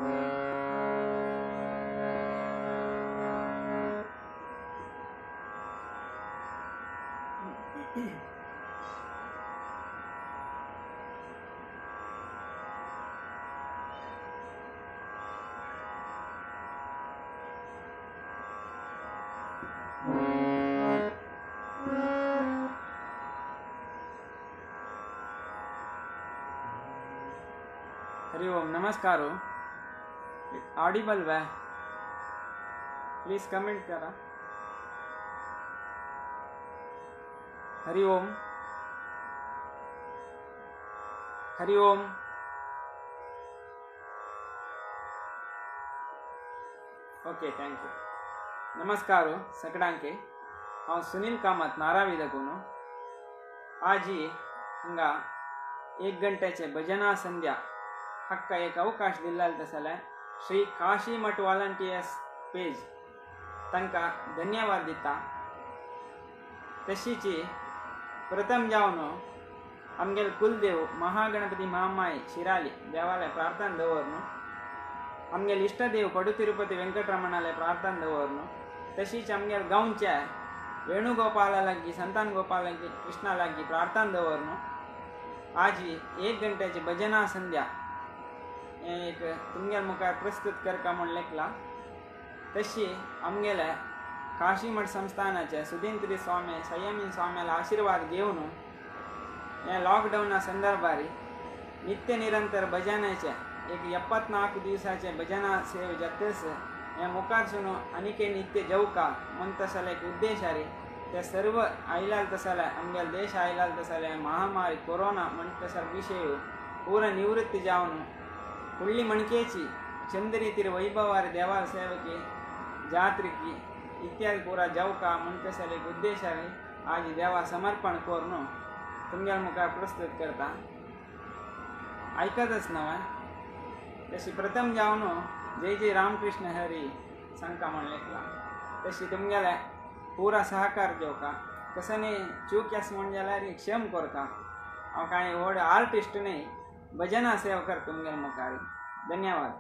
हरि ओम, नमस्कार। Audible way? Please comment करा। Hari Om, Hari Om. Okay, thank you. नमस्कार सगळ्यांके। हांव सुनील कामत नारावी देखून आज हांगा 1 घंट्याचे भजना संध्या हक्का एक अवकाश दिला तसले श्री काशी मठ वॉलंटियर्स पेज तांकां धन्यवाद दिता। तशीच प्रथम जावन आमगेल कुलदेव महागणपती महामाई शिराली देवालय प्रार्थना दवरन, आमगेल इष्टदेव पडू तिरुपती वेंकटरमणालय प्रार्थना दवरन, तशीच आमगेल गांवच्या वेणुगोपाला लागीं संतान गोपाल लागीं कृष्णा लागीं प्रार्थना दवरन आज 1 घंट्याची भजना संध्या एक तुमगेल मुखार प्रस्तुत करता म्हण लेखला। तशी आमगेले काशी मठ संस्थानाचे सुधींद्री स्वामी संयमी स्वाम्याला आशीर्वाद घेवन हे लॉकडाऊना संदर्भारी नित्य निरंतर भजनाचे एक 74 दिवसाचे भजना सेवे जातस हे मुखारसून आनीके नित्य जेवका म्हण तसले एक उद्देशारी ते सर्व आयलाल तसले आमगेल देश आयलाल तसले महामारी कोरोना म्हण तसर विषय पूर्ण निवृत्ति जावन फुडली मणकेची चंद्रीतीर वैभवारी देवाल सेवकी जात्रिकी इत्यादि पूरा जावका म्हण तसले एक उद्देशारी आज देवा समर्पण करून तुमगेल मुखार प्रस्तुत करता। ऐकतच नव्हे तशी प्रथम जावन जय जय रामकृष्ण हरी सांगता म्हण लेखला। तशी तुमगेले पूरा सहकार जेवका कसनी चूक आस म्हण जाल्यार क्षम करता। हांव कांय व्हड आर्टिस्ट न्ही, भजना सेवा कर तुमगेल मुखार। धन्यवाद।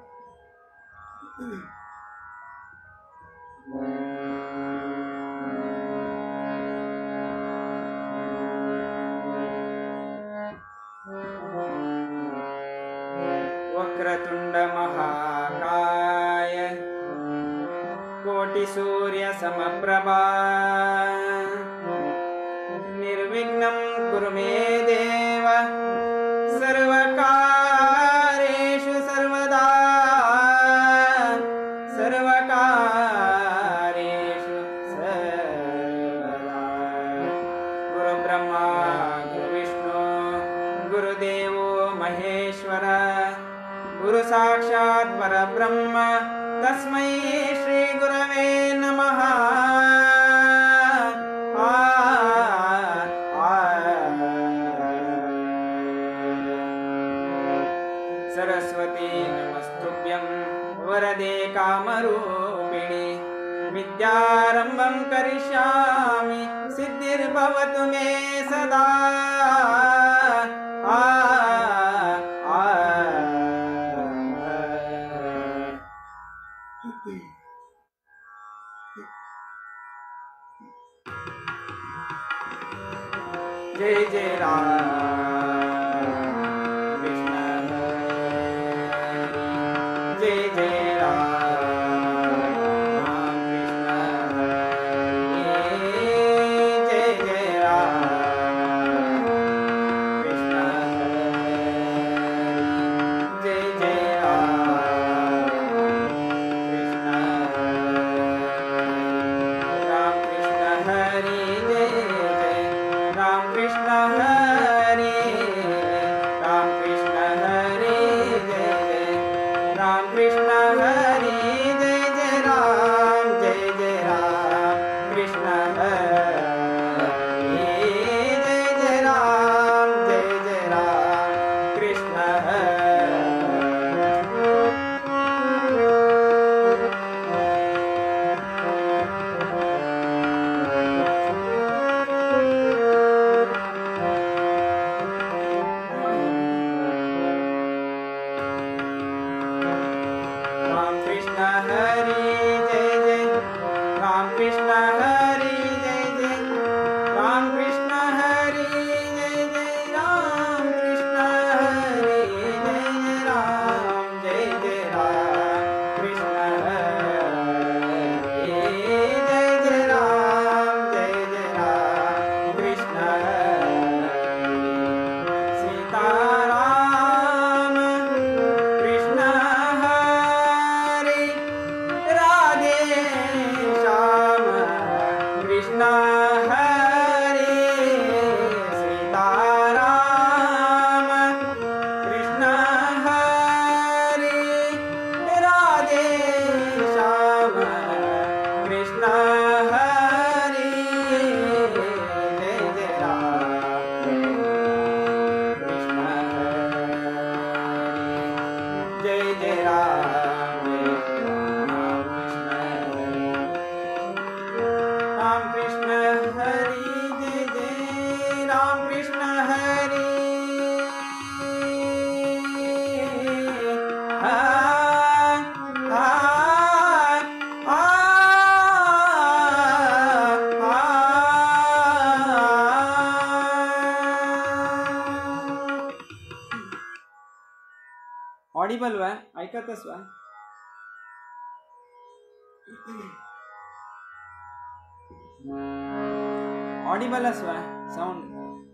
वक्रतुंड महाकाय कोटि सूर्य समप्रभा निर्विघ्नं कुरु मे देव सर्वकार्येषु सर्वदा सर्वकार्येषु सर्वदा। गुरु ब्रह्मा गुरु विष्णु गुरुदेवो महेश्वर गुरु साक्षात् परब्रह्म तस्मै श्री गुरवे नमः। सरस्वती नमस्तुभ्यं वरदे कामरूपिणी विद्यारंभं करिष्यामि सिद्धिर्भवतु मे सदा। जय जय राम कृष्ण हरि, जय जय राम कृष्ण हरि, जय जय राम ऑडिबल वा ऐकतस वा ऑडिबल अस वा साऊंड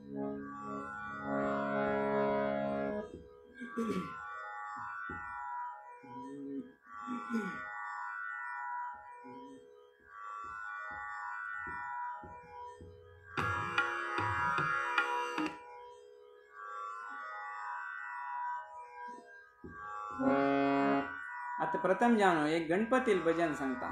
आता प्रथम जानो एक गणपतील भजन सांगता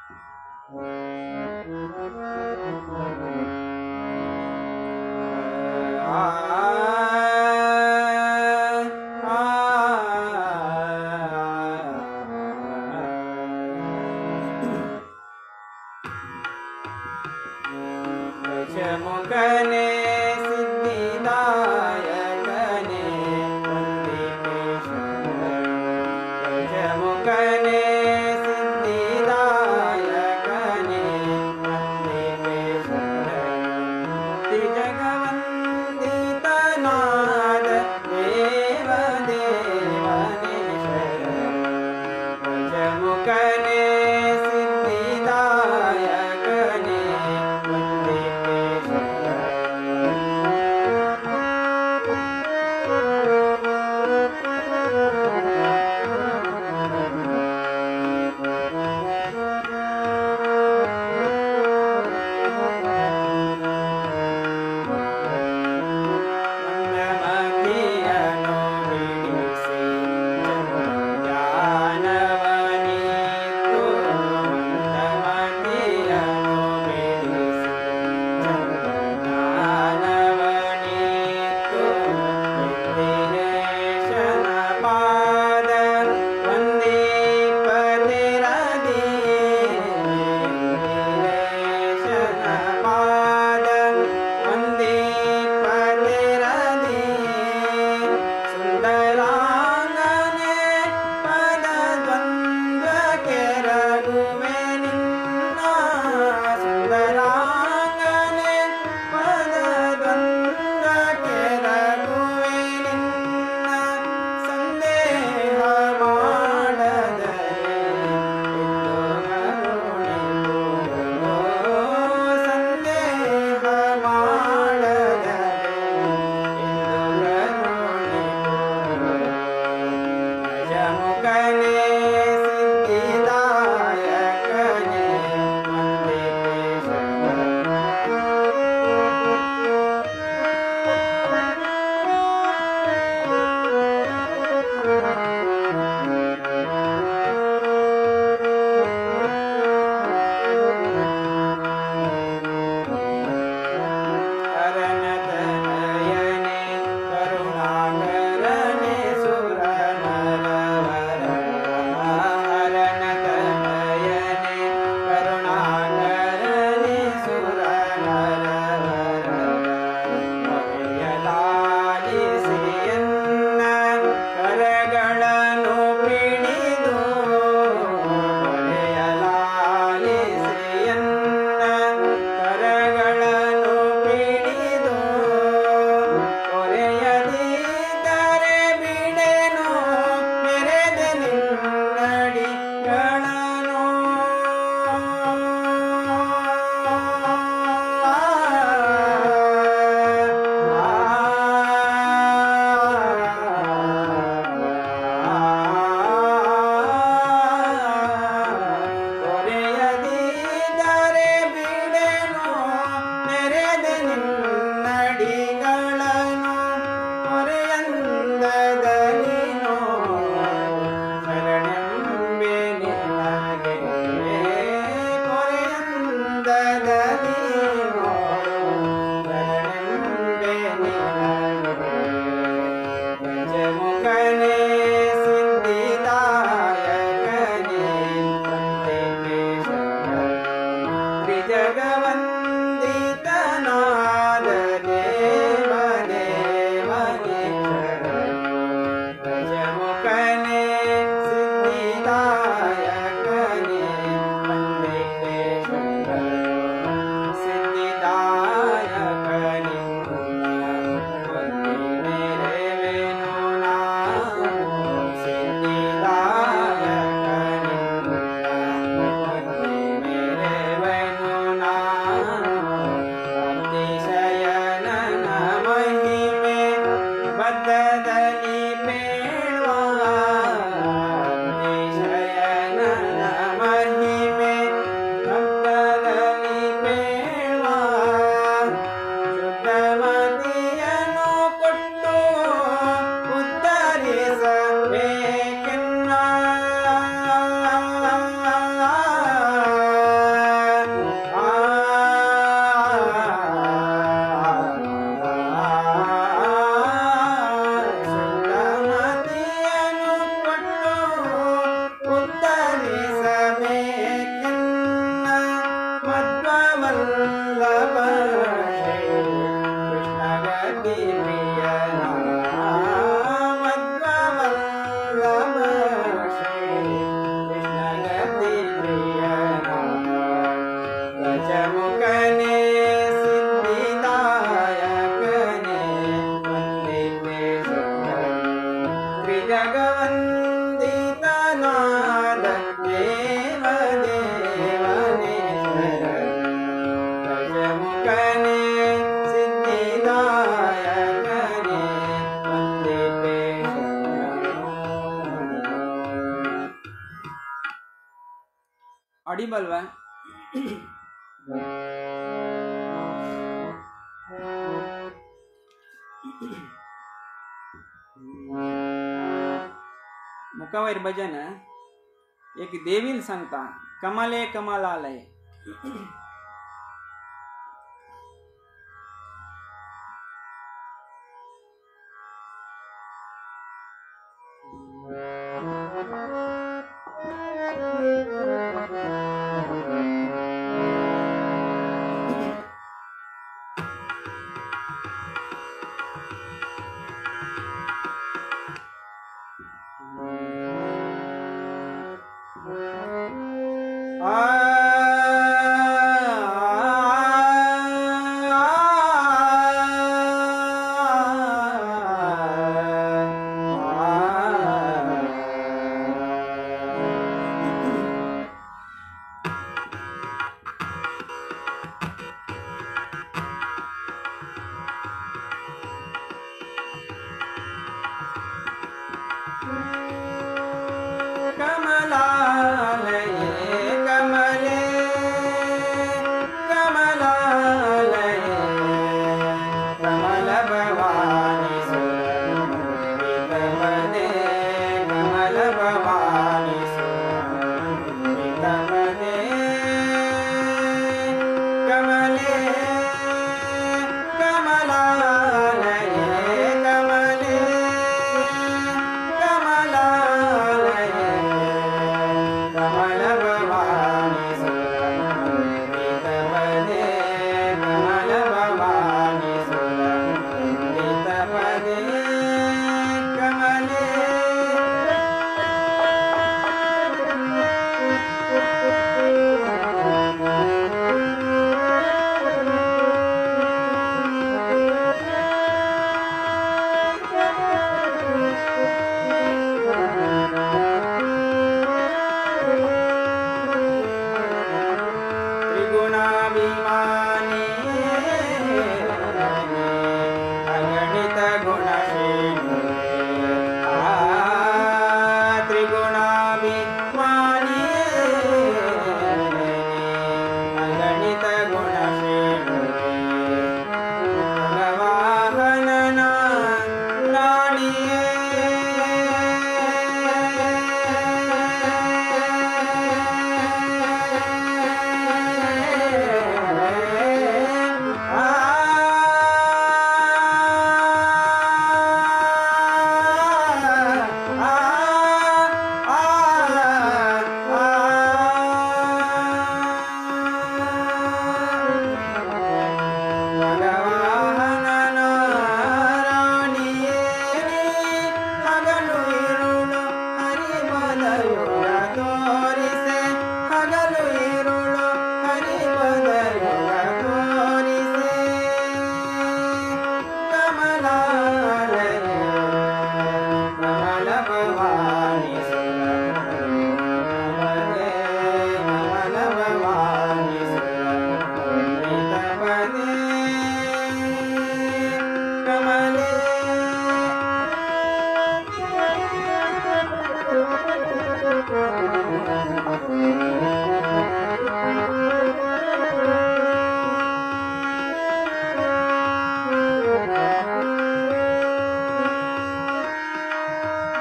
मुखने सिद्धिदायकने मुखने सिद्धिदायकने ಪದದಲ್ಲಿ ಬೇಳುವ ಶಯನನ ಮಹಿಮೆ ಪದದಲ್ಲಿ ಬೇಳುವ ಶುದ್ಧಮತಿಯನ್ನು ಕೊಟ್ಟು ಉದ್ಧರಿಸಬೇಕೆನ್ನ ಅಡಿಬಲ್ವಾ? मुकावैर भजन एक देवील सांगता कमाले कमालालय.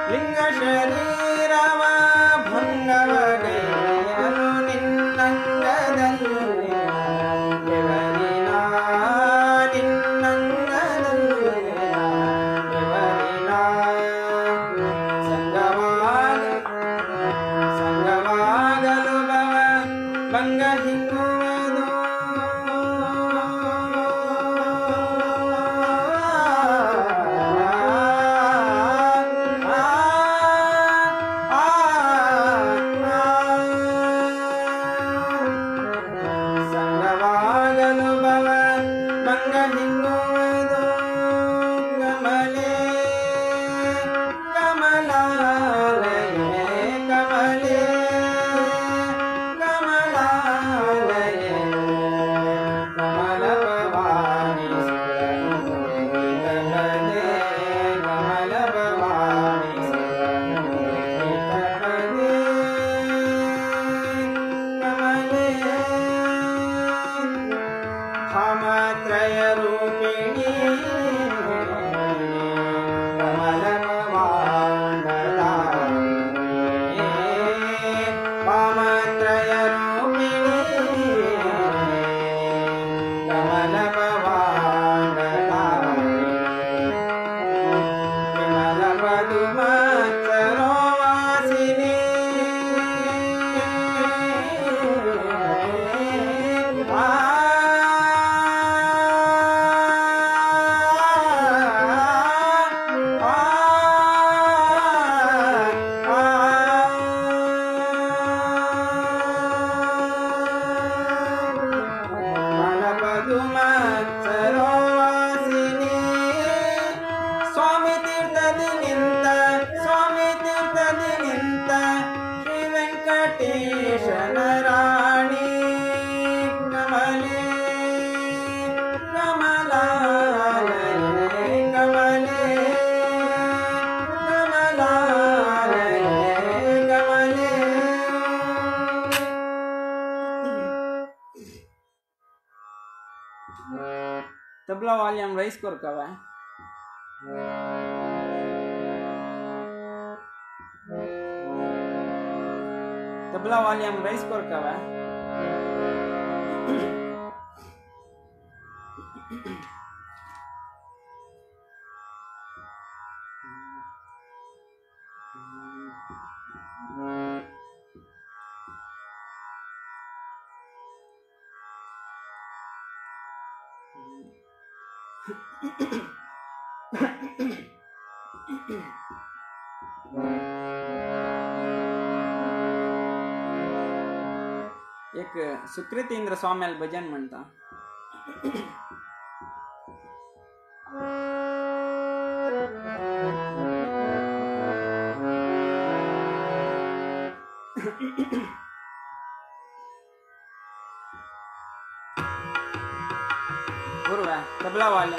ಲಿಂಗ ಶರೀರವ ಭಂಗವಗೈಯನು ನಿನ್ನಂಗದಲ್ಲಿ ಬೆವರಿನ ನಿನ್ನಂಗದಲ್ಲಿ ಬೆವರಿನ ಸಂಗವಾಗಲು ಭಂಗ ಹಿಂಗುವುದು ಸಂಗವಾಗಲು ಭಂಗ ಹಿಂಗುವುದು ಕಮಲೆ ಕಮಲಾಲಯೇ ಕಮಲೆ ಕಮಲಾಲಯೇ ಕಮಲ ಭವಾನಿ ಕಮಲೆ ಕಮಲ ಭವಾನಿ ಕಮಲೆ ಕಮಲೆ ಕಾಮತ್ರಯ ರೂಪಿಣಿ ಕಮಲ ಭವಾಂಡಧಾರಿಣಿ ಕಾಮತ್ರಯ ರೂಪಿಣಿ ಕಮಲ ಭವಾಂಡಧಾರಿಣಿ ವಿಮಲ ಪದುಮ ಸರೋವಾಸಿನಿ ಸರೋವಾಸಿನಿ ಸ್ವಾಮಿ ತೀರ್ಥದಿ ನಿಂತ ಶ್ರೀ ವೆಂಕಟೇಶನ ರಾಣಿ ಕಮಲೆ ಕಮಲಾಲಯೇ ಕಮಲೆ ಕಮಲಾಲಯೇ ಕಮಲೆ तबला वाल्यूम राइज कर कवा तबला वाल्यूम राइज कर कवा एक सुकृतींद्र स्वाम्याल भजन म्हणता गुरुवा तबला वाले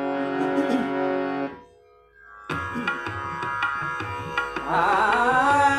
ಆ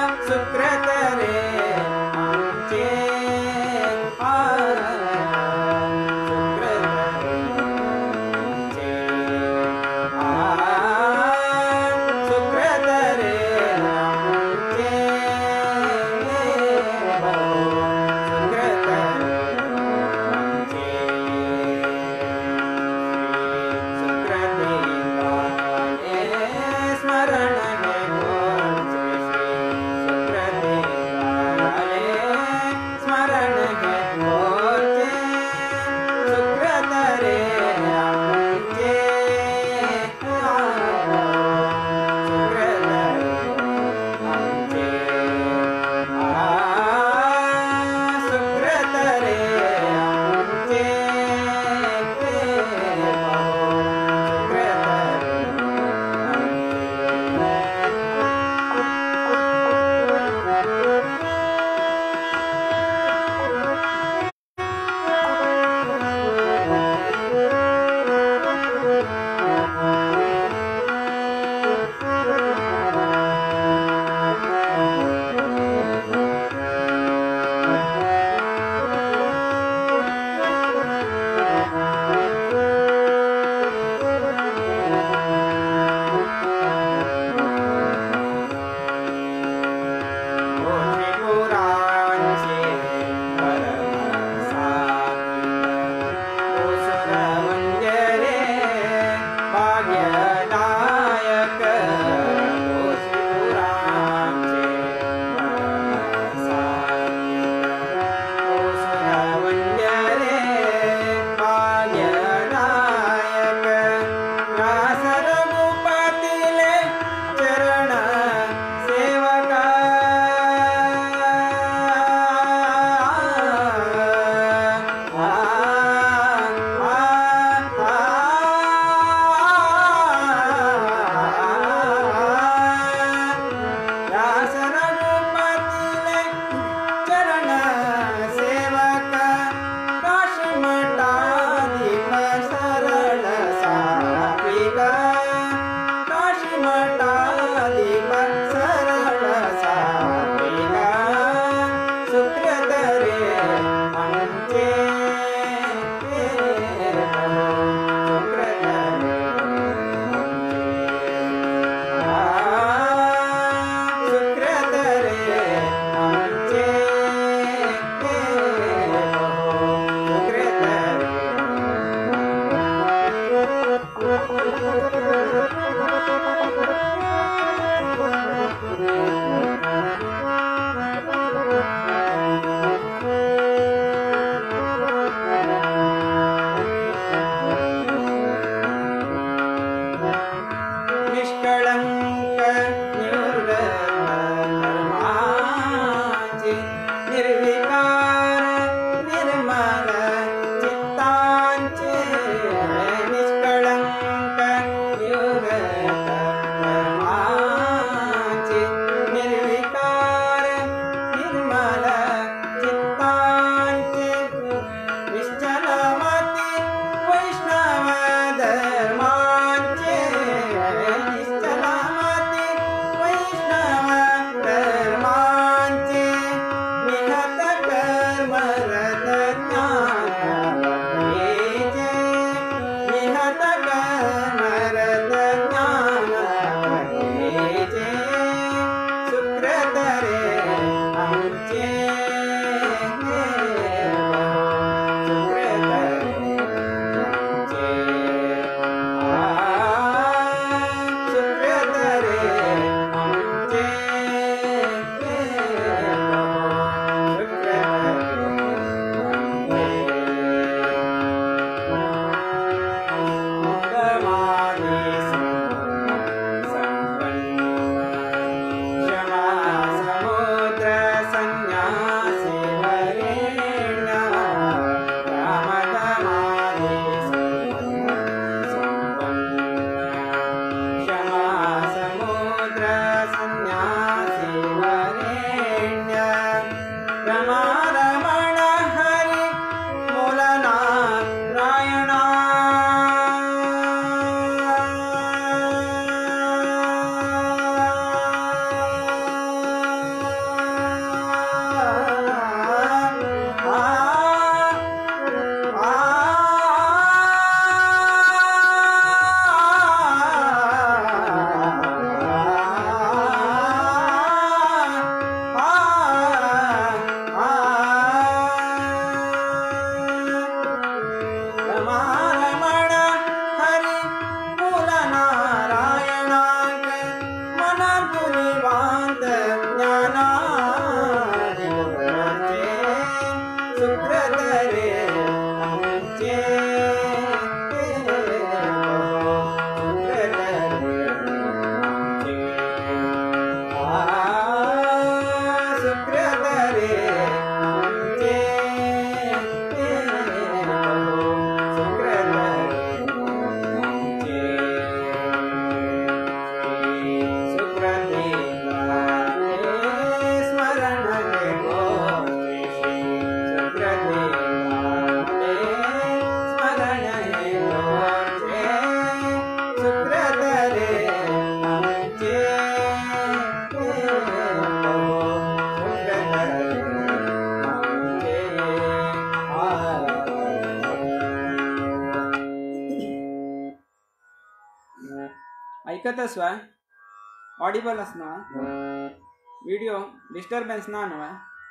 ऐकतस वा ऑडिबल असना व्हिडिओ डिस्टर्बन्स ना वा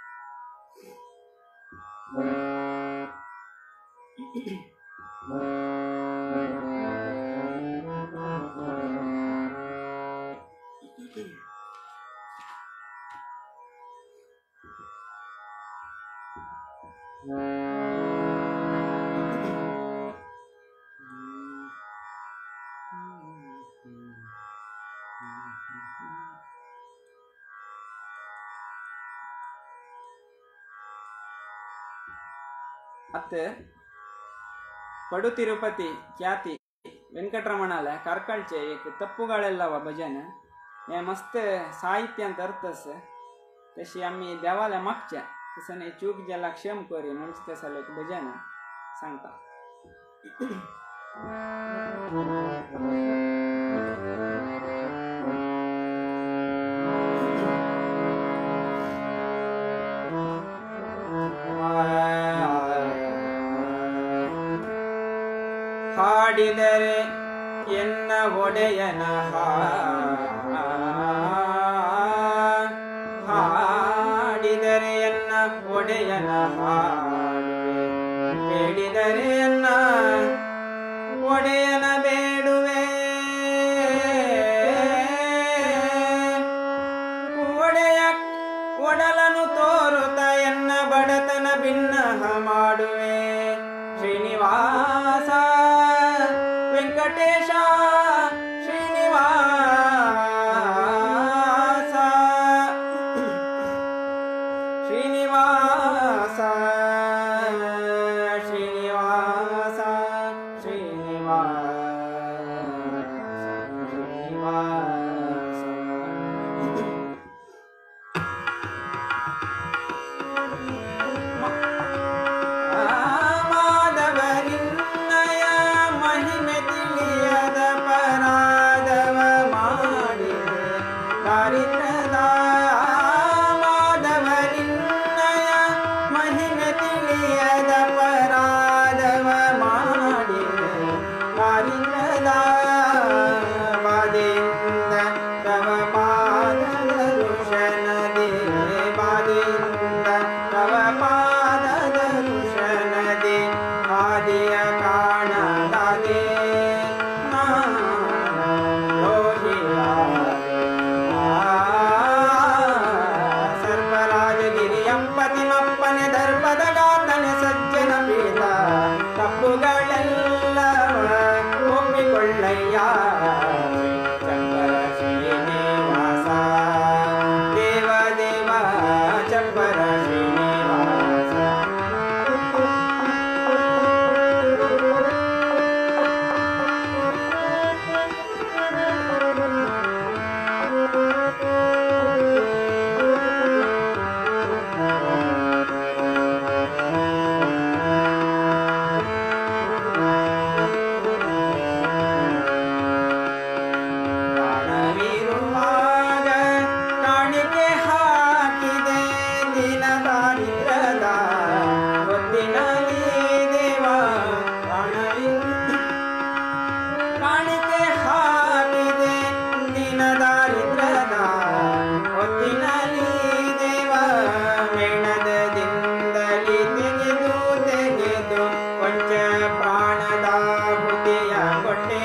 ಅತ್ತೆ ಪಡು ತಿರುಪತಿ ಖ್ಯಾತಿ ವೆಂಕಟರಮಣಾಲ ಕಾರ್ಕಳ್ಚೆ ಏಕ್ ತಪ್ಪುಗಳೆಲ್ಲವ ಭಜನೆ हे मस्त साहित्य ಅಂತ अर्थस तशी आम्ही देवाला मागच्या तसने चूक ज्याला क्षम करी म्हणजे त्याला एक भजन सांगता ಹಾಡಿದರೆ ಎನ್ನ ಒಡೆಯನ ಹಾಡಿದರೆ ಎನ್ನ ಒಡೆಯನ ಬೇಡಿದರೆ ಎನ್ನ ಒಡೆಯನ ಬೇಡುವೆ ಒಡೆಯ ಒಡಲನು ತೋರುತ್ತ ಎನ್ನ ಬಡತನ ಭಿನ್ನಹ ಮಾಡುವೆ ಶ್ರೀನಿವಾಸ ವೆಂಕಟೇಶ ಶ್ರೀನಿವಾಸ ಶ್ರೀನಿವಾಸ ಶ್ರೀನಿವಾಸ ಮಾಧವನಿನ್ನಯ ಮಹಿಮೆ ತಿಳಿಯದ ಪರಾಧವ ಮಾಡಿದೆ ದಾರಿದ್ರ್ಯದ ಮಾಧವನಿನ್ನಯ ಮಹಿಮೆ ತಿಳಿಯದ ಪರಾಧವ ಮಾಡಿದೆ ದಾರಿದ್ರ್ಯದ ಬಾಧೆಯಿಂದ ತವ ಪಾದದ ಋಷನದಿ ಬಾಧೆಯಿಂದ ತವ ಪಾದದ ಋಷನದಿ ಆದಿಯ ಕಾಣಲಾದೆ ಸರ್ಪರಾಜಗಿರಿಯಪ್ಪತಿಮಪ್ಪನೆ ದರ್ಪದ ಗಾತನೆ ಸಜ್ಜನ ಪೀತ ತಪ್ಪುಗಳೆಲ್ಲವ ಒಪ್ಪಿಕೊಳ್ಳಯ್ಯ ಚಪ್ಪರ ಶ್ರೀನಿವಾಸ ದೇವ ದೇವ ಚಪ್ಪರ ಶ್ರೀನಿವಾಸ ಪ್ರಾಣವಿರುವಾಗ ಕಾಣಿಕೆ ಹಾಕಿದೆ ದಿನ ದಾರಿದ್ರ್ಯದ ಹೊತ್ತಿನಲ್ಲಿ ದೇವ ಕಾಣಿಕೆ ಹಾಕಿದೆ ದಿನ ದಾರಿದ್ರ್ಯದ ಹೊತ್ತಿನಲ್ಲಿ ದೇವ ಮೇಣದ ದಿಂದಲಿ ತೆಗೆದು ಕೊಂಚ ಪ್ರಾಣದ ಹುತಿಯ ಕೊಟ್ಟೆ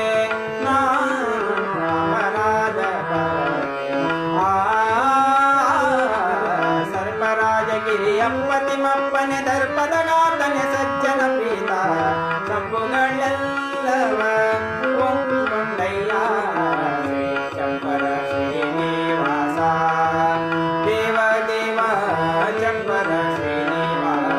ಅಪರಾಧ ಸರ್ಪರಾಜಗಿರಿಯಪ್ಪತಿಮಪ್ಪನೆ ದರ್ಪದ ಗಾತನೆ ಸಜ್ಜನ ಪ್ರೀತ ತಪ್ಪುಗಳೆಲ್ಲವ ಒಪ್ಪಿಕೊಂಡಯ್ಯ ಚಪ್ಪರ ಶ್ರೀನಿವಾಸ ದೇವ ದೇವ ಚಪ್ಪರ ಶ್ರೀನಿವಾಸ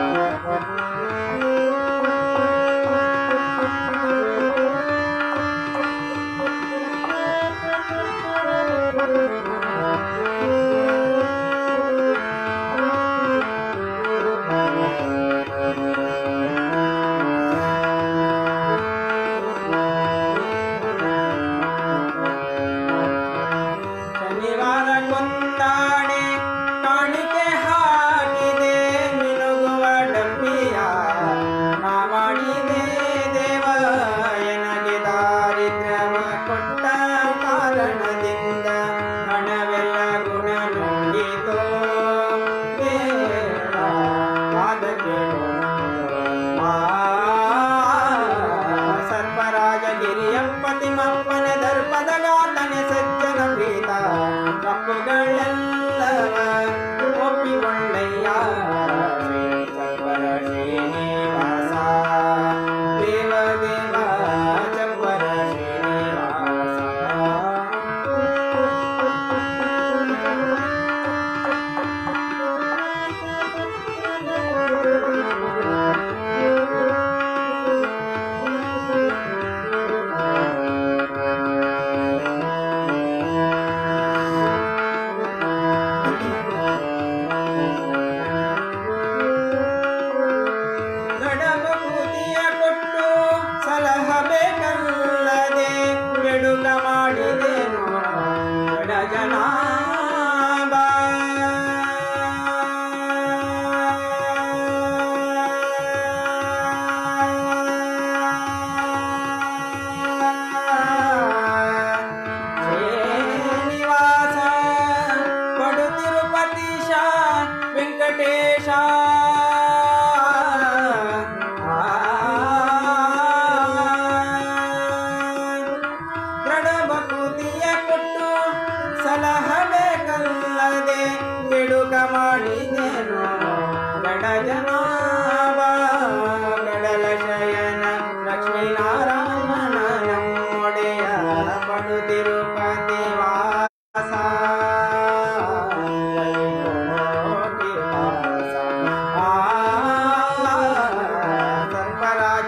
ಶನಿವಾರ ಕೊಂದಾಣೆ ಕಾಣಿಕೆ ಹಾಕಿದೆ ಮಿನುಗುವ ಡಬ್ಬಿಯ ನಾ ಮಾಡಿದೆ ದೇವ ಎನಗೆ ದಾರಿದ್ರ್ಯವ ಕೊಟ್ಟ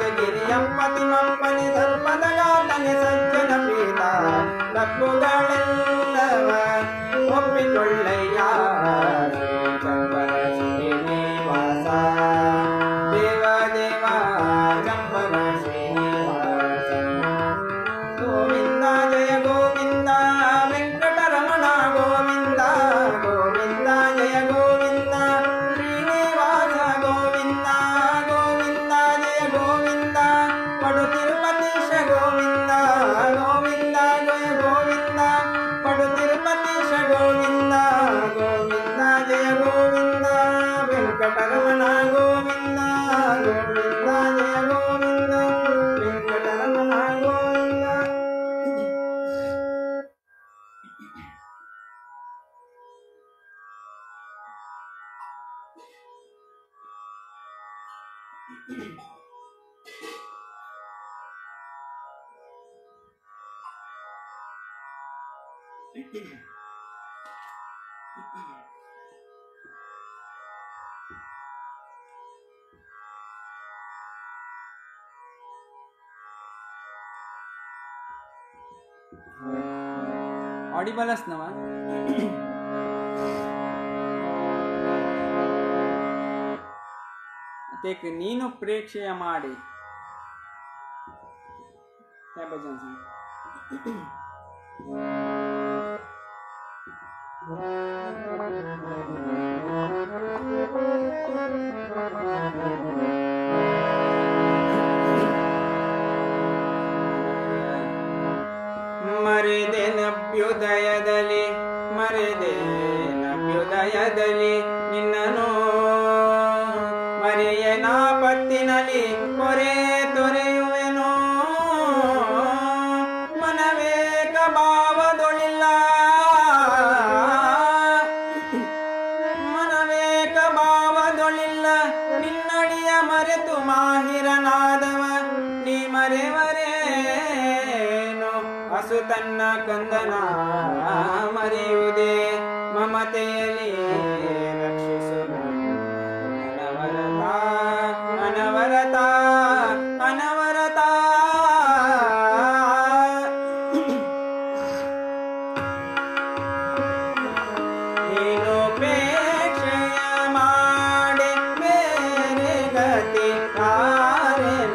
ಗಿರಿಯಂಪತಿ ಮಂಪನಿ ಸರ್ಪದಗಾತನಿ ಸಜ್ಜನ ಪೀತ ತಪ್ಪುಗಳೆಲ್ಲವ ಒಪ್ಪಿಕೊಳ್ಳಯ್ಯ ಚಂಪನ ಶ್ರೀನಿವಾಸ ದೇವ ದೇವ ಚಂಪನ ಶ್ರೀನಿವಾಸ ಗೋವಿಂದ ಜಯ ಗೋವಿಂದ ವೆಂಕಟರಮಣ ಗೋವಿಂದ ಗೋವಿಂದ ಜಯ ಗೋವಿಂದ ಶ್ರೀನಿವಾಸ ಗೋವಿಂದ ಗೋವಿಂದ ಜಯ ಗೋವಿಂದ ಪಡು ತಿರುಪತೀಶ ಗೋವಿಂದ ಗೋವಿಂದ ಜಯ ಗೋವಿಂದ ಪಡು ತಿರುಪತೀಶ ಗೋವಿಂದ ಗೋವಿಂದ ಜಯ ಗೋವಿಂದ ವೆಂಕಟರಮಣ ಗೋವಿಂದ ಗೋವಿಂದ ಜಯ ಗೋವಿಂದ ವೆಂಕಟರಮಣ ಗೋವಿಂದ. ऑडिबल असणवा तेक नीनु प्रेक्षेय माडि क्या भजन ಮರೆದೆನಭ್ಯುದಯದಲ್ಲಿ ಮರೆದೆನಭ್ಯುದಯದಲ್ಲಿ ನಿನ್ನನು ಮರೆಯನ ಪತ್ತಿನಲ್ಲಿ ಮೊರೆ ತೊರೆಯುವೆನೋ ಮನವೇಕ ಭಾವದೊಳಿಲ್ಲ ಮನವೇಕ ಭಾವದೊಳಿಲ್ಲ ನಿನ್ನಡಿಯ ಮರೆತು ಮಾಹಿರನಾದವ ನೀ ಮರೆವರೇನು ಹಸು ತನ್ನ ಕಂದನ ಮರೆಯುವುದೇ ಮಮತೆಯಲ್ಲಿ ರಕ್ಷಿಸುವ ಅನವರತ ಅನವರತ ನೀನು ಪೇಕ್ಷೆಯ ಮಾಡಿ ಬೇರೆ ಗತಿ ಕಾರಣ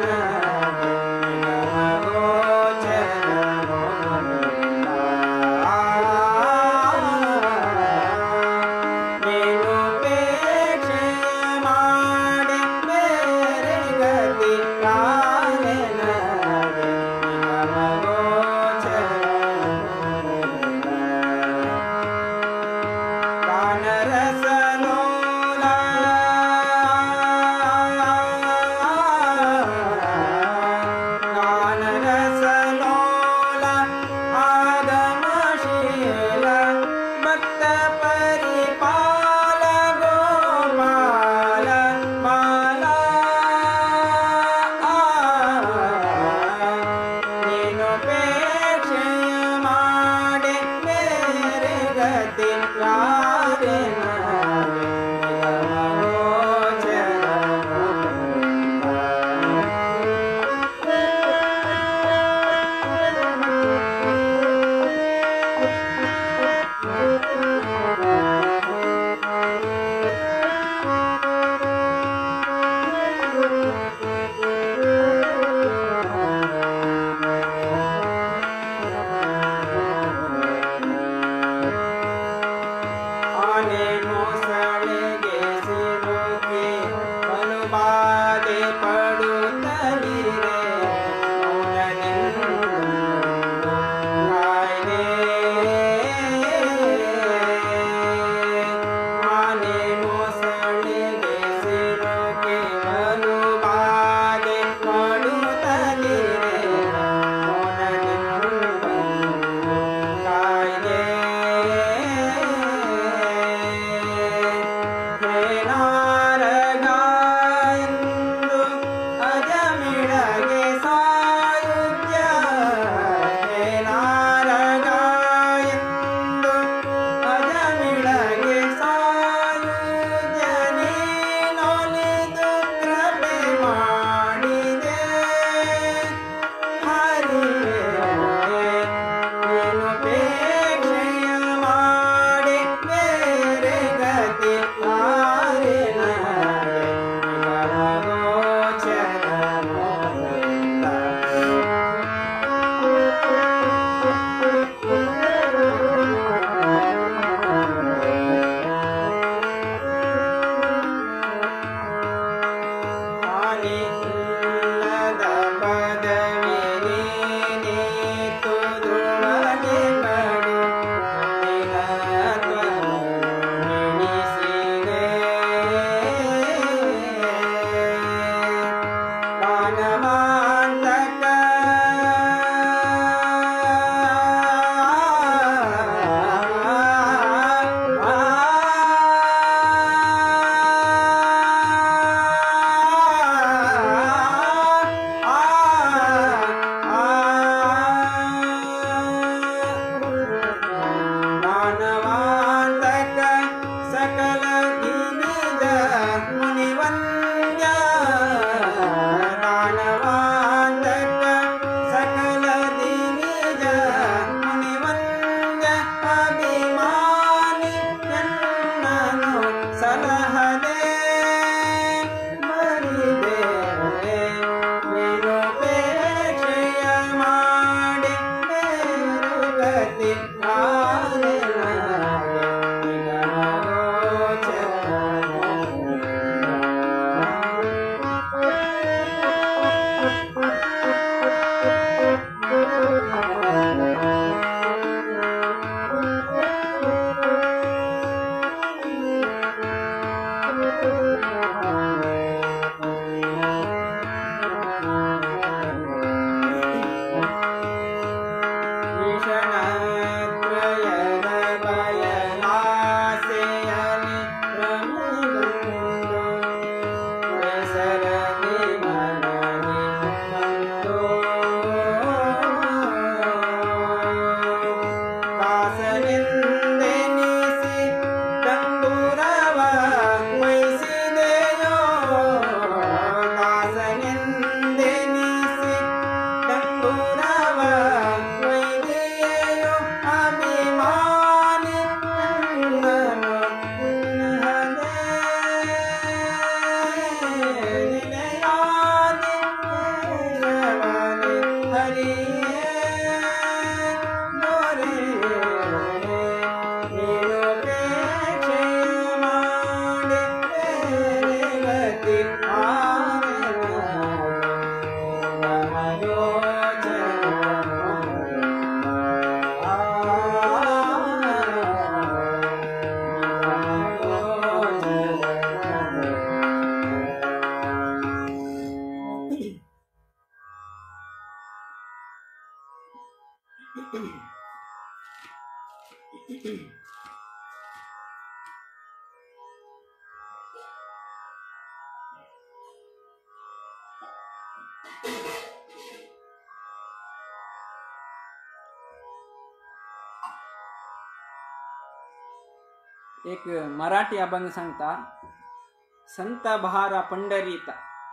एक मराठी अभंग सांगता, संत भारा पंढरीत.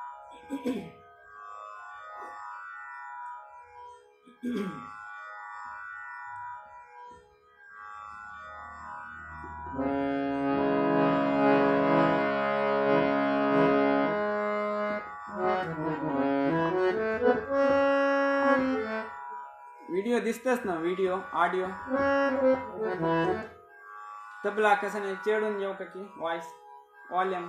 व्हिडिओ दिसतच ना, व्हिडिओ ऑडिओ तबला कसं नाही चेडून जाऊ का की वॉइस वॉल्यूम.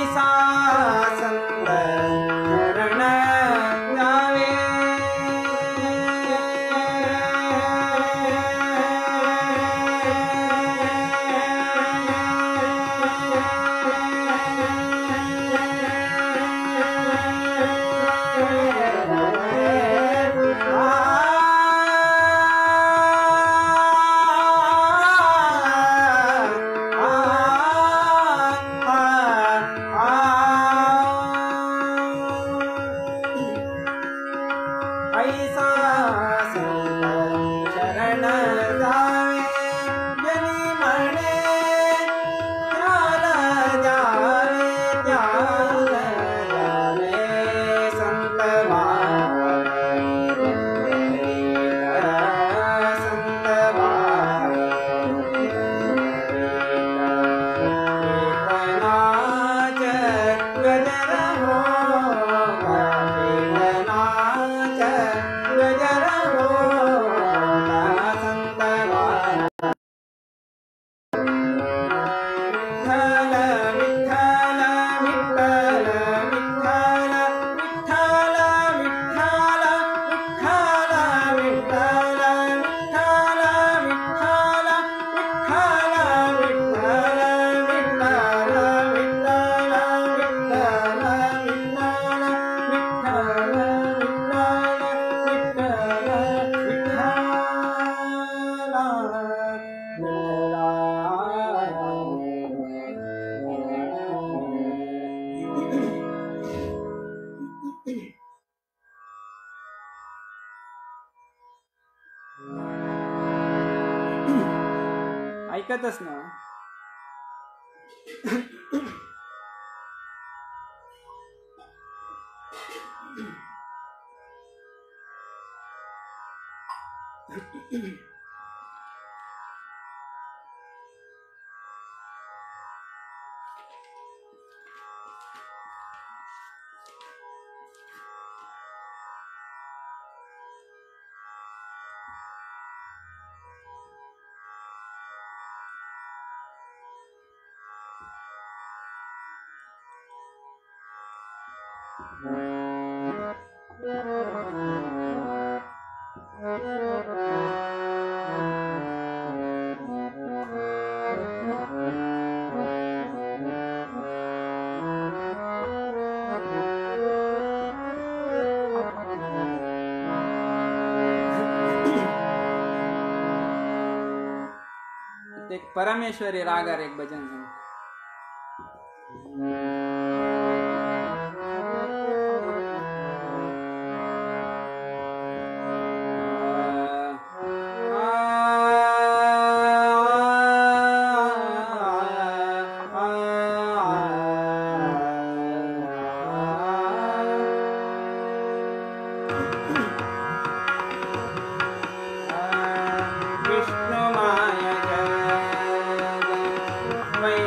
ऐसा संत शरण जावे ऐसा संत शरण जावे जनी मणे त्याल जावे त्याल जावे संत संत नाच गजर हो गजर हो संत विठ्ठल विठ्ठल विठ्ठल विठ्ठल विठ्ठल विठ्ठल विठ्ठल विठ्ठल विठ्ठल विठ्ठल विठ्ठल विठ्ठल ऐकतच ना एक परमेश्वरी रागार एक भजन विष्णु माया जय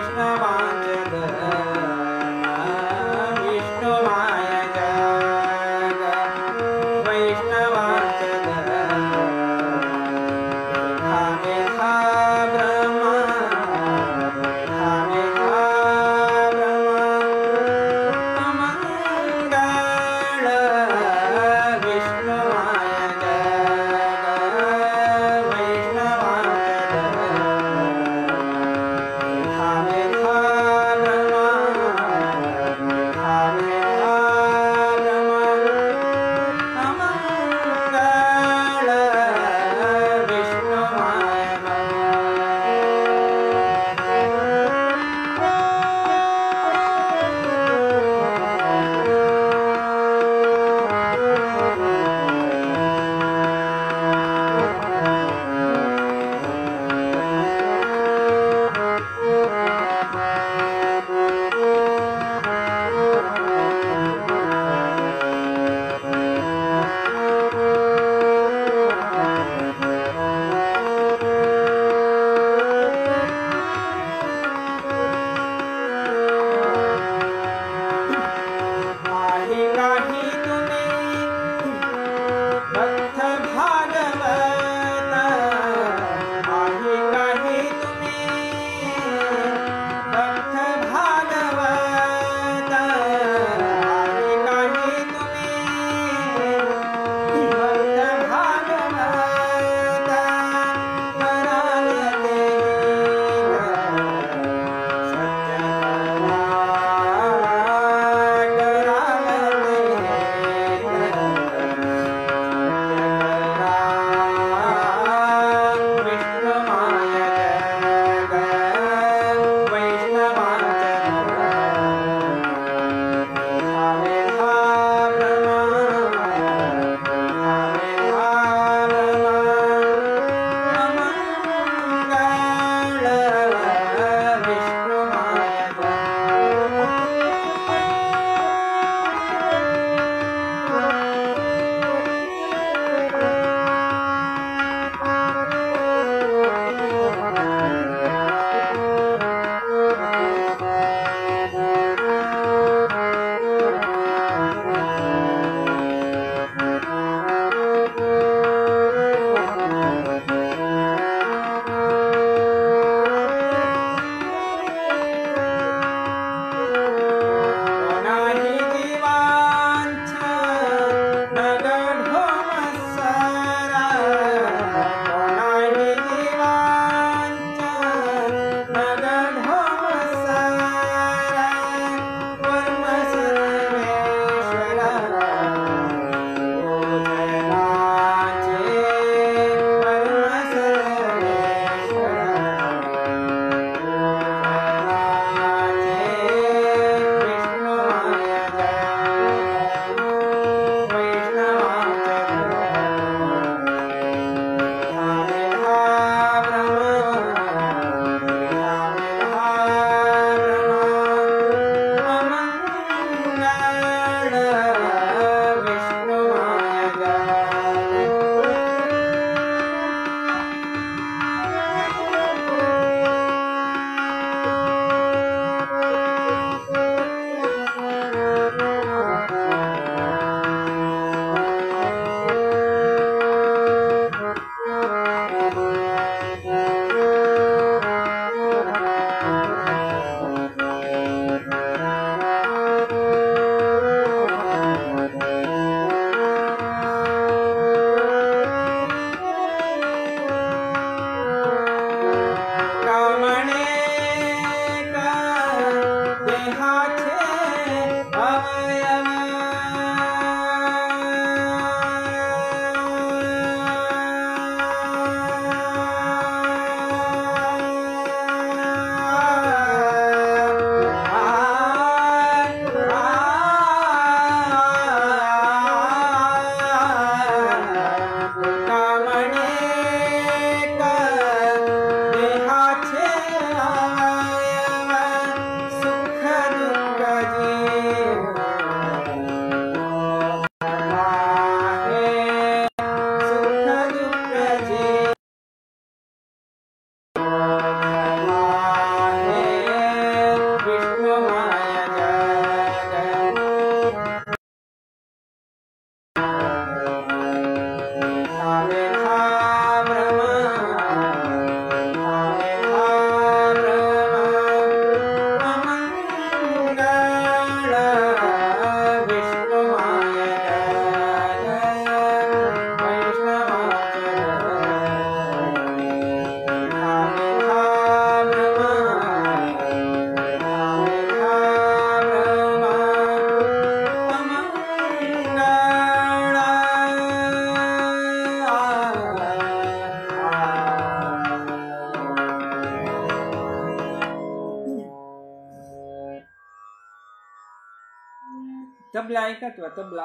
तबला ऐकत वा तबला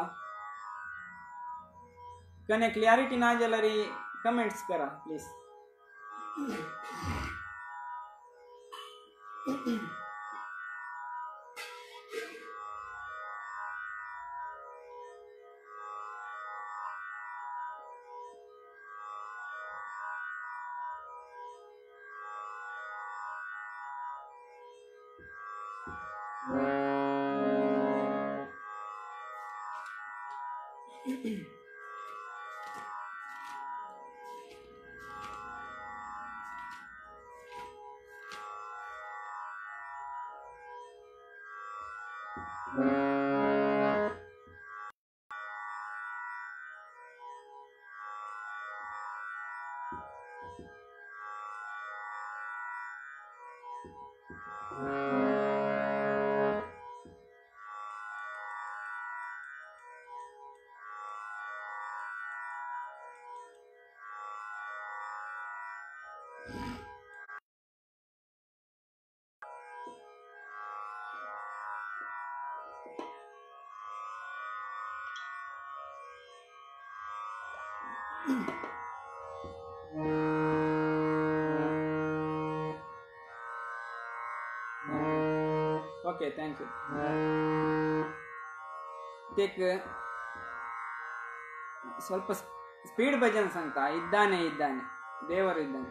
कने क्लिअरिटी ना जाल्यार कमेंट्स करा please. Okay, thank you. Take ಸ್ವಲ್ಪ ಸ್ಪೀಡ್ ಭಜನ್ ಸಂತ. ಇದ್ದಾನೆ ಇದ್ದಾನೆ ದೇವರು ಇದ್ದಾನೆ.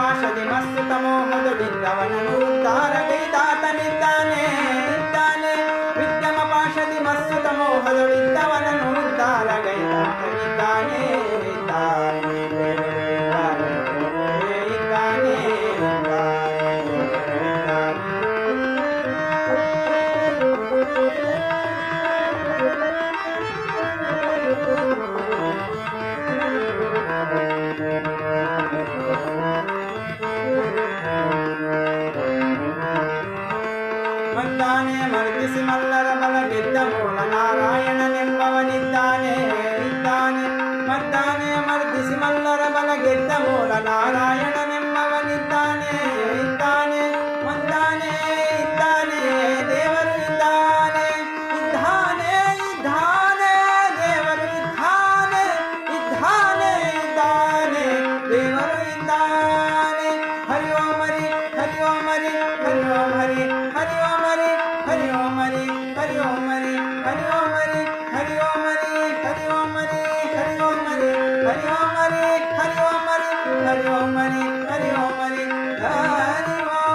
ಪಾಶದಿ ಮಸ್ತು ತಮೋಹದೊಳಿದ್ದವನನು ಉದ್ಧಾರಗೈದಾತನಿದ್ದಾನೆ ಇದ್ದಾನೆ ವಿದ್ಯಮ ಪಾಶದಿ ಮಸ್ತು ತಮೋಹದೊಳಿದ್ದವನನು ಉದ್ಧಾರಗೈದಾತನಿದ್ದಾನೆ ಇದ್ದಾನೆ ಇದ್ದಾನೆ ಮದ್ದಾನೆ ಮರ್ದಿಸಿ ಮಲ್ಲರ ಬಲ ಗೆದ್ದ ಮೂಲ ನಾರಾಯಣನೆಂಬವನಿದ್ದಾನೆ ಇದ್ದಾನೆ ಮದ್ದಾನೆ ಮರ್ದಿಸಿ ಮಲ್ಲರ ಬಲ ಗೆದ್ದ ಮೂಲ ನಾರಾಯಣನೆಂಬವನಿದ್ದಾನೆ ಇದ್ದಾನೆ ಮದ್ದಾನೆ ಇದ್ದಾನೆ ದೇವರು ಇದ್ದಾನೆ ಇದ್ದಾನೆ ಇದ್ದಾನೆ ದೇವರು ಇದ್ದಾನೆ ಇದ್ದಾನೆ ಇದ್ದಾನೆ ದೇವರು ಇದ್ದಾನೆ ಹರಿ ಓಂ ಹರಿ ಹರಿ ಓಂ ಹರಿ ಹರಿ ಓಂ ಹರಿ ಹರಿ ಓಂ ಹರಿ ಹರಿ ಓಂ ಹರಿ ಹರಿ ಓಂ ಹರಿ ಹರಿ ಓಂ ಹರಿ ಹರಿ ಓಂ ಹರಿ ಹರಿ ಓಂ ಹರಿ ಹರಿ ಓಂ ಹರಿ ಹರಿ ಓಂ ಹರಿ ಹರಿ ಓಂ ಹರಿ ಹರಿ ಓಂ ಹರಿ ಹರಿ ಓಂ ಹರಿ ಹರಿ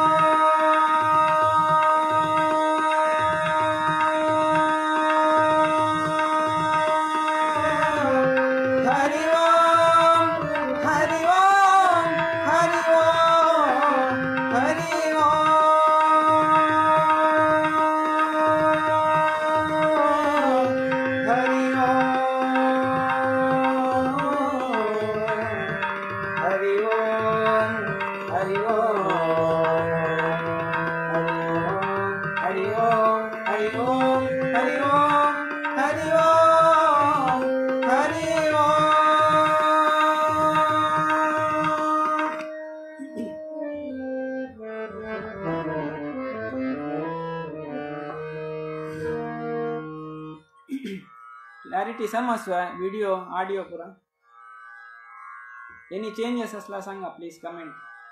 क्लॅरिटी समजवा व्हिडिओ ऑडिओ पुरा एनी चेंजेस असला सांगा प्लीज कमेंट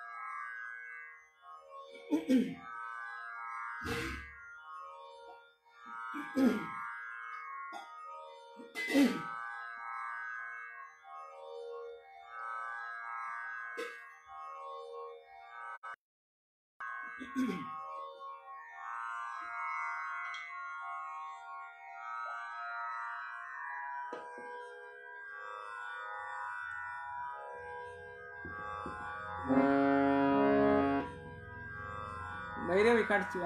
भैरवी काढची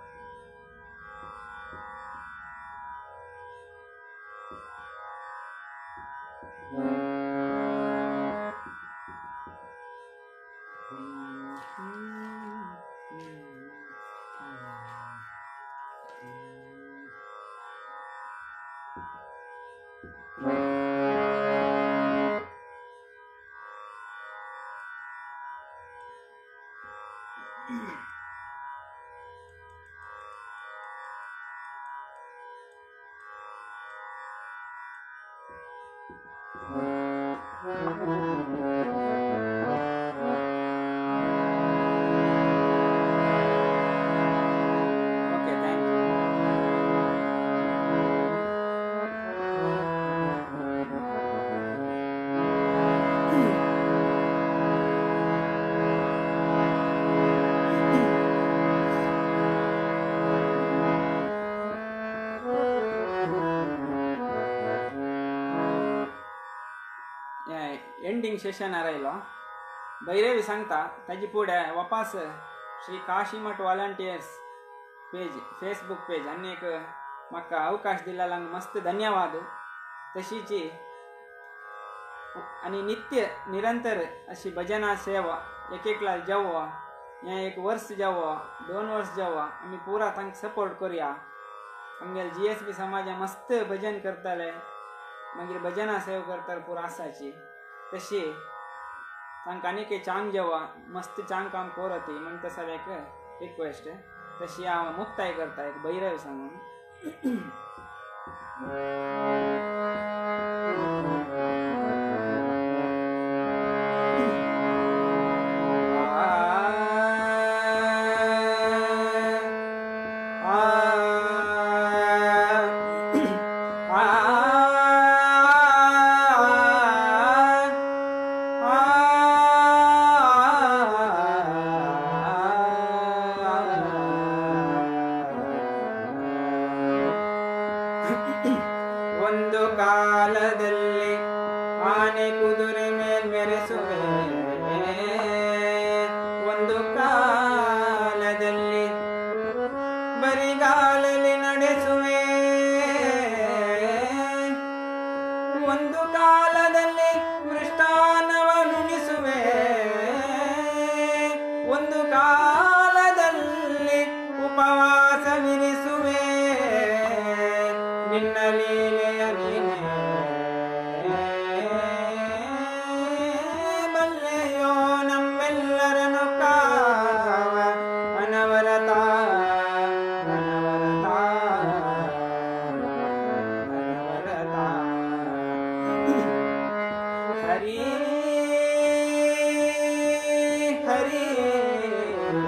एंडिंग सेशन आयलो भैरवी सांगता ताजी फुडें वापस Shri Kashimath volunteers page Facebook page आनी एक म्हाका अवकाश दिला मस्त धन्यवाद तशीची आनी नित्य निरंतर अशी भजना सेवा एकला जावो या 1 वर्ष जावो 2 वर्ष जावो आमी पुरा तांकां सपोर्ट करूया आमगे जीएसबी समाज मस्त भजन करतले मागीर भजना सेवा करता पुरा आसाची तशी तांकां आनीक चांग जेवा मस्त चांग काम करती म्हण तसा एक रिक्वेस्ट तशी हांव मुक्ताय करता एक भैरव सांगून ಕಾಲದಲ್ಲಿ ಉಪವಾಸವಿರಿಸುವೆ ನಿನ್ನ ಲೀಲೆಯ ನೀನೆ ಬಲ್ಲೆಯೋ ನಮ್ಮೆಲ್ಲರನ್ನು ಕಾವ ಅನವರತ ಅನವರತ ಅನವರತ ಹರಿ ಹರಿ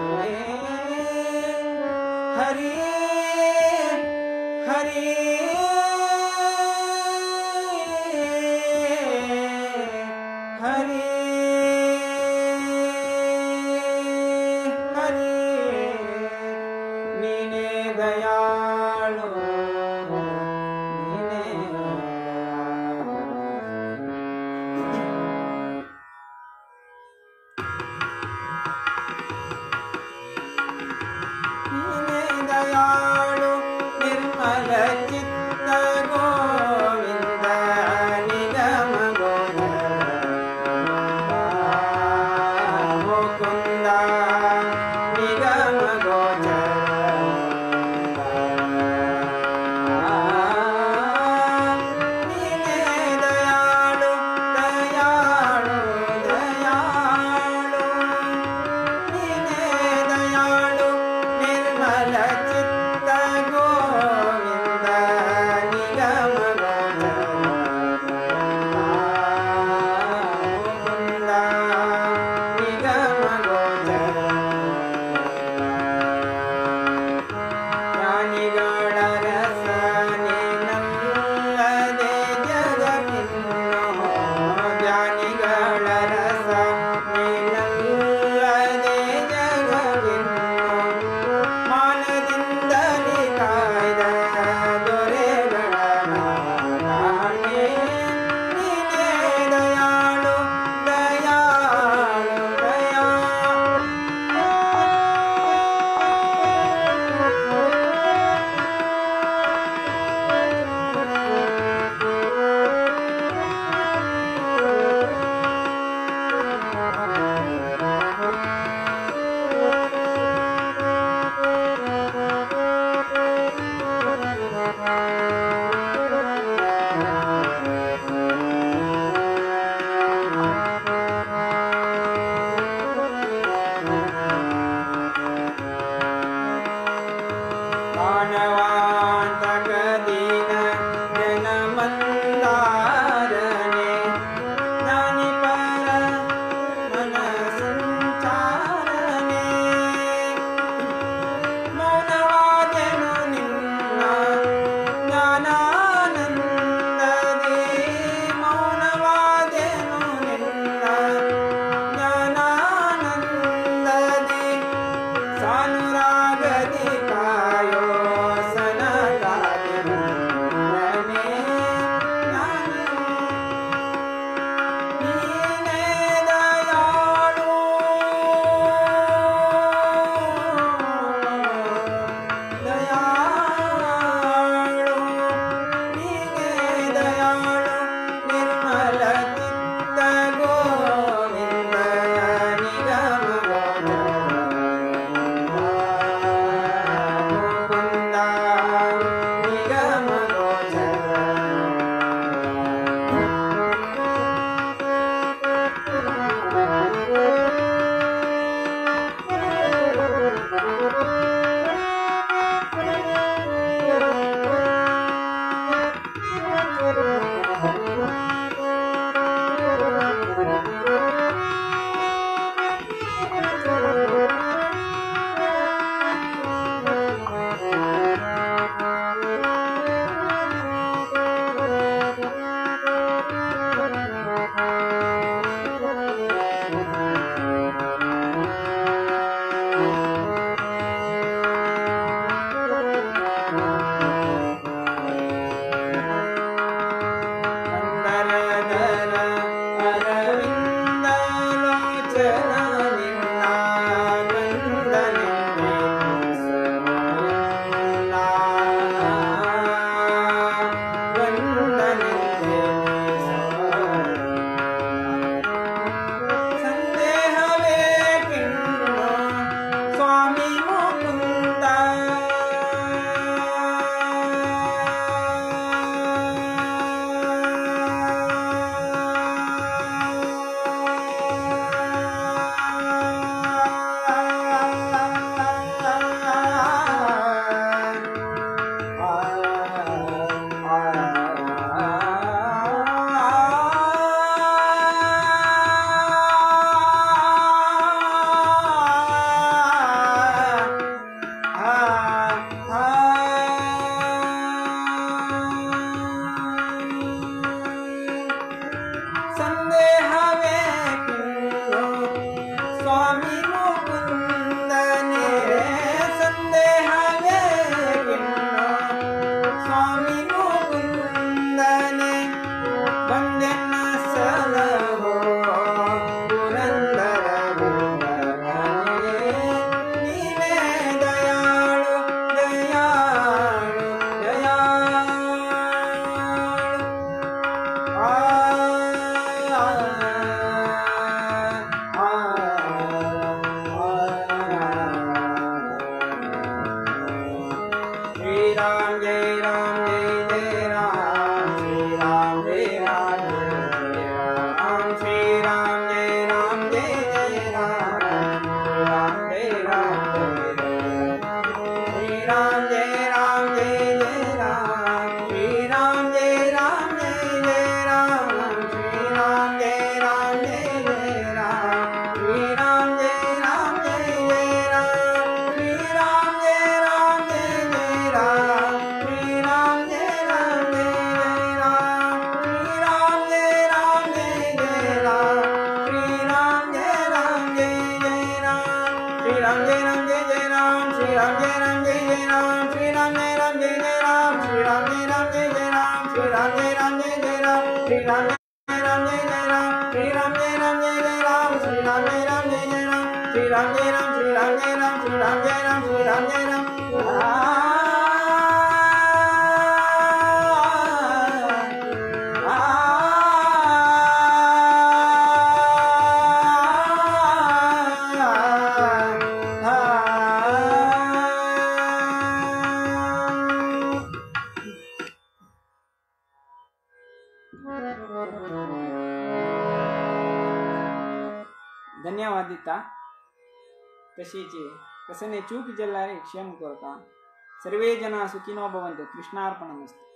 राम जय राम जय जय राम श्री राम जय राम जय जय राम श्री राम जय राम जय जय राम श्री राम जय राम जय जय राम श्री राम जय राम जय जय राम श्री राम जय राम जय जय राम श्री राम जय राम जय जय राम श्री राम जय राम जय जय राम श्री राम जय राम श्री राम जय राम श्री राम जय राम श्री राम जय राम धन्यवादिता तशीच कसने चूक जल्लारे क्षेम करता सर्वे जना सुखिनो भवन्तु कृष्णार्पणमस्तु।